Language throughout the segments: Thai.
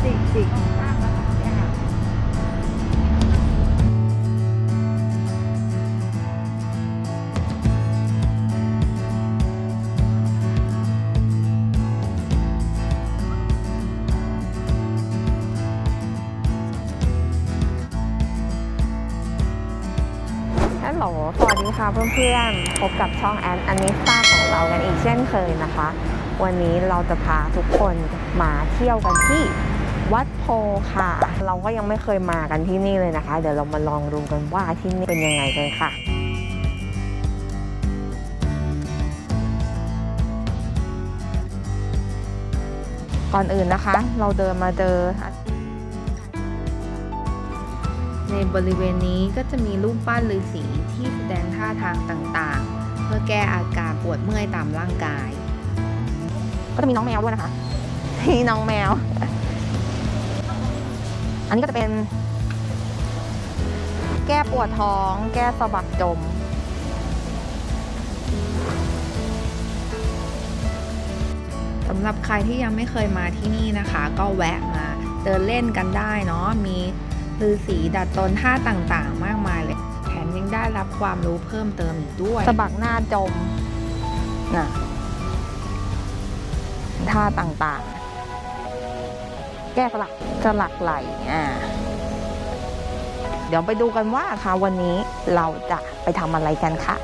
จิกมากเนี่ยค่ะฮัลโหลสวัสดีค่ะเพื่อนๆพบกับช่องแอนอนิสตาของเรากันอีกเช่นเคยนะคะวันนี้เราจะพาทุกคนมาเที่ยวกันที่วัดโพค่ะเราก็ยังไม่เคยมากันที่นี่เลยนะคะเดี๋ยวเรามาลองดูกันว่าที่นี่เป็นยังไงกันค่ะก่อนอื่นนะคะเราเดินมาเจอในบริเวณนี้ก็จะมีรูปปั้นฤาษีที่แสดงท่าทางต่างๆเพื่อแก้อาการปวดเมื่อยตามร่างกายก็จะมีน้องแมวด้วยนะคะที่น้องแมวอันนี้ก็จะเป็นแก้ปวดท้องแก้สะบักจมสำหรับใครที่ยังไม่เคยมาที่นี่นะคะก็แวะมาเดินเล่นกันได้เนาะมีฤาษีดัดตนท่าต่างๆมากมายเลยแถมยังได้รับความรู้เพิ่มเติมอีกด้วยสะบักหน้าจมนะท่าต่างๆแก้สลักไหลเดี๋ยวไปดูกันว่าค่ะวันนี้เราจะไปทำอะไรกันค่ะ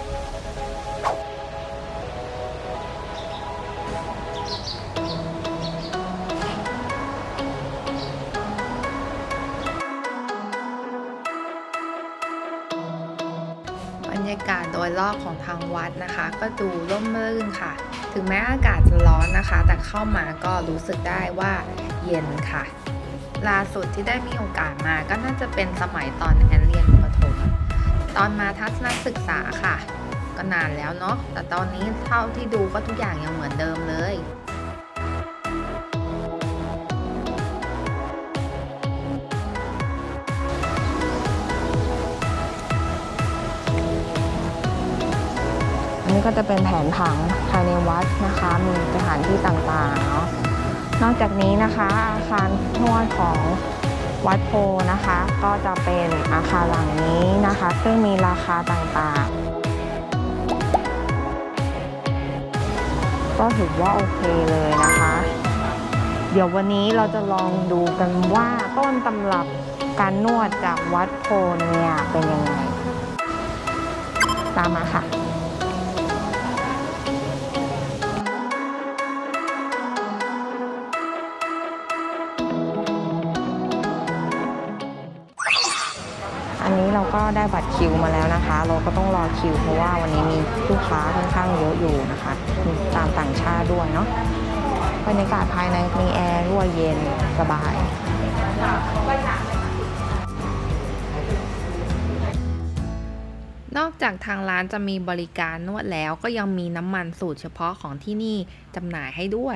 บรรยากาศโดยรอบของทางวัดนะคะก็ดูร่มรื่นค่ะถึงแม้อากาศจะร้อนนะคะแต่เข้ามาก็รู้สึกได้ว่าเย็นค่ะล่าสุดที่ได้มีโอกาสมาก็น่าจะเป็นสมัยตอนแอนเรียนประถมตอนมาทัศนศึกษาค่ะก็นานแล้วเนาะแต่ตอนนี้เท่าที่ดูก็ทุกอย่างยังเหมือนเดิมเลยอันนี้ก็จะเป็นแผนผังภายในวัดนะคะมีสถานที่ต่างๆเนาะนอกจากนี้นะคะอาคารนวดของวัดโพนะคะก็จะเป็นอาคารหลังนี้นะคะซึ่งมีราคาต่างๆก็ถือว่าโอเคเลยนะคะเดี๋ยววันนี้เราจะลองดูกันว่าต้นตำรับการนวดจากวัดโพเนี่ยเป็นยังไงตามมาค่ะอันนี้เราก็ได้บัตรคิวมาแล้วนะคะเราก็ต้องรอคิวเพราะว่าวันนี้มีลูกค้าค่อนข้างเยอะอยู่นะคะมีตามต่างชาติด้วยเนาะบรรยากาศภายในมีแอร์ด้วยเย็นสบายนอกจากทางร้านจะมีบริการนวดแล้วก็ยังมีน้ำมันสูตรเฉพาะของที่นี่จำหน่ายให้ด้วย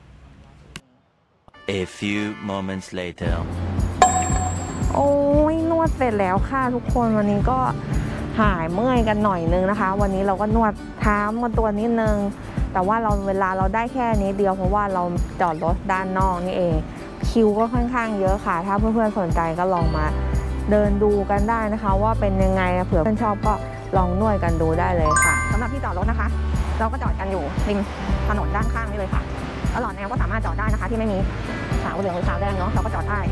A few moments later โอ้ยนวดเสร็จแล้วค่ะทุกคนวันนี้ก็หายเมื่อยกันหน่อยนึงนะคะวันนี้เราก็นวดเท้ามาตัวนิดนึงแต่ว่าเวลาเราได้แค่นี้เดียวเพราะว่าเราจอดรถด้านนอกนี่เองคิวก็ค่อนข้างเยอะค่ะถ้าเพื่อนๆสนใจก็ลองมาเดินดูกันได้นะคะว่าเป็นยังไงเผื่อเพื่อนชอบก็ลองนวดกันดูได้เลยค่ะสำหรับที่จอดรถนะคะเราก็จอดกันอยู่ริมถนนด้านข้างนี่เลยค่ะตลอดแนวก็สามารถจอดได้นะคะที่ไม่มีขาวเหลืองหรือขาวแดงเนาะเราก็จอดได้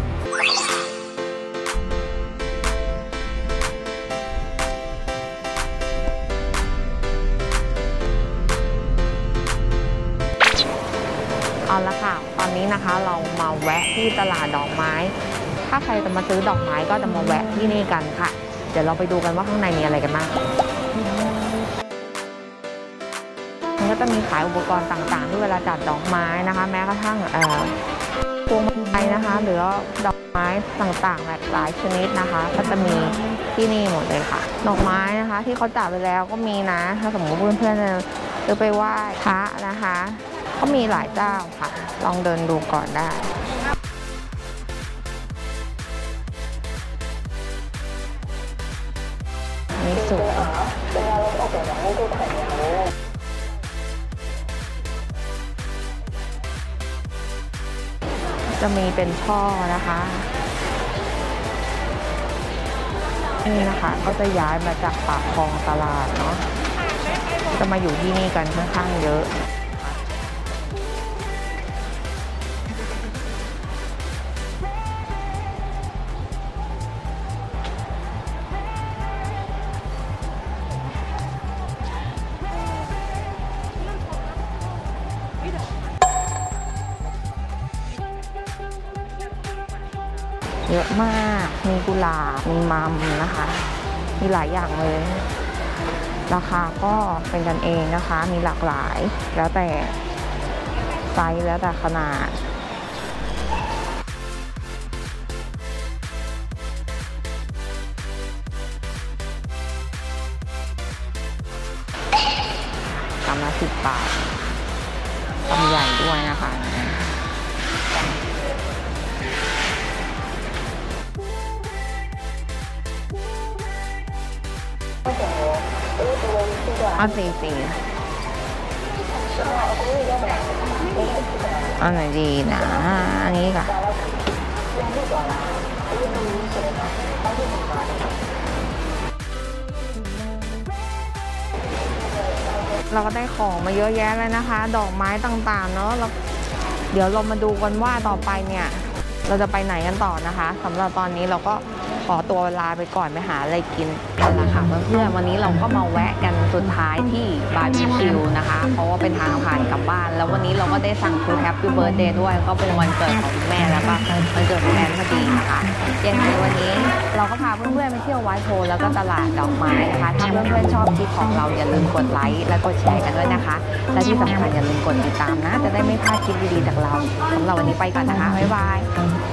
เอาละค่ะตอนนี้นะคะเรามาแวะที่ตลาดดอกไม้ถ้าใครจะมาซื้อดอกไม้ก็จะมาแวะที่นี่กันค่ะเดี๋ยวเราไปดูกันว่าข้างในมีอะไรกันบ้างมันก็จะมีขายอุปกรณ์ต่างๆที่เวลาจัดดอกไม้นะคะแม้กระทั่งพวงมาลัยนะคะหรือดอกไม้ต่างๆหลากหลายชนิดนะคะก็จะมีที่นี่หมดเลยค่ะดอกไม้นะคะที่เขาจัดไปแล้วก็มีนะถ้าสมมติเพื่อนๆจะไปไหว้พระนะคะก็มีหลายเจ้าค่ะลองเดินดูก่อนได้นี่สวยสจะมีเป็นช่อนะคะนี่นะคะก็จะย้ายมาจากปากคลองตลาดเนาะจะมาอยู่ที่นี่กันค่อนข้างเยอะเยอะมากมีกุหลาบมีมัมนะคะมีหลายอย่างเลยราคาก็เป็นกันเองนะคะมีหลากหลายแล้วแต่ไซส์แล้วแต่ขนาดกำละ10 บาทกำใหญ่ด้วยนะคะเอา4อันไหนดีนะอันนี้ค่ะเราก็ได้ของมาเยอะแยะเลยนะคะดอกไม้ต่างๆเนาะเดี๋ยวเรามาดูกันว่าต่อไปเนี่ยเราจะไปไหนกันต่อนะคะสำหรับตอนนี้เราก็ขอตัวลาไปก่อนไปหาอะไรกินกันละค่ะเพื่อนๆวันนี้เราก็มาแวะกันสุดท้ายที่บาร์บีคิวนะคะเพราะว่าเป็นทางผ่านกลับบ้านแล้ววันนี้เราก็ได้สั่งฟูดแฮปปี้เบิร์ธเดย์ด้วยก็เป็นวันเกิดของแม่แล้วก็วันเกิดของแอนพอดีนะคะยังไงวันนี้เราก็พาเพื่อนๆไปเที่ยวไวท์โพลแล้วก็ตลาดดอกไม้นะคะถ้าเพื่อนๆชอบคลิปของเราอย่าลืมกดไลค์และกดแชร์กันด้วยนะคะและที่สำคัญอย่าลืมกดติดตามนะจะได้ไม่พลาดคลิปดีๆจากเราสำหรับวันนี้ไปก่อนนะคะบ๊ายบาย